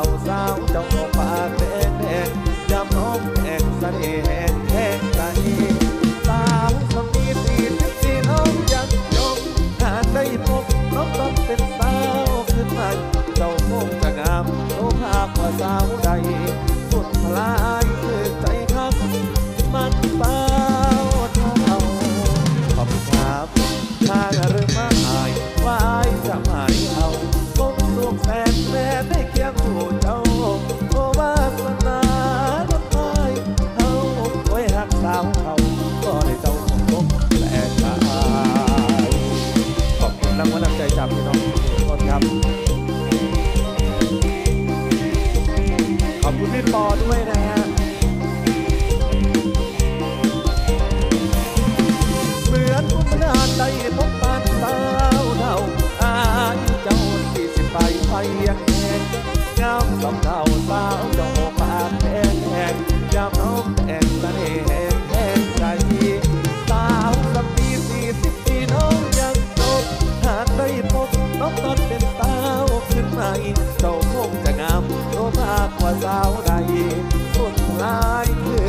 สาวเจ้าปากแดงแดงยามน้องแองเสน่ห์แห้งแห้งใจสาวสมี44น้องยังยงหากได้พบน้องต้องเป็นสาวขึ้นใหม่เจ้าคงจะงามโลภากว่าสาวใดสุดพลายคือใจคักมันเบาเท่าขอบคุณครับถ้าเรื่องมาอายว่าอายจะหมายเอาคงลูกแสนแม่ได้เคียงคู่เจ้าโอวาสนาดอกไม้เขาไว้หักสาวเขาก็ได้เจ้าของผมแต่ชายขอบคุณรางวัลน้ำใจจากพี่น้องทุกคนครับขอบคุณพี่ปอด้วยนะฮะเหมือนผู้นานได้พบปานสาวเท่าอายุเจ้า40 ไปไฟยังแห้งงามสำเท่าสาวเจ้าปากแห้งแห้งยามน้องแองเสน่ห์แห้งแห้งใจสาวสมี44น้องยังจบหากได้พบน้องตอนเป็นสาวขึ้นใหม่เจ้าคงจะงามโลภากว่าสาวใดสุดลายคือ